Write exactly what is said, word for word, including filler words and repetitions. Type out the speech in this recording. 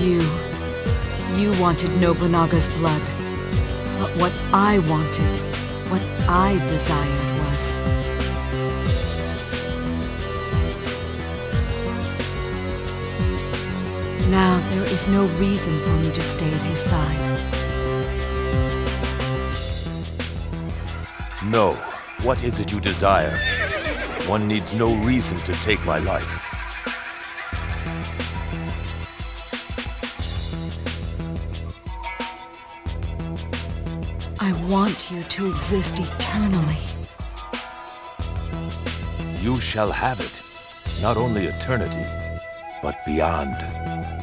You... You wanted Nobunaga's blood. But what I wanted, what I desired was... Now there is no reason for me to stay at his side. No. What is it you desire? One needs no reason to take my life. I want you to exist eternally. You shall have it. Not only eternity, but beyond.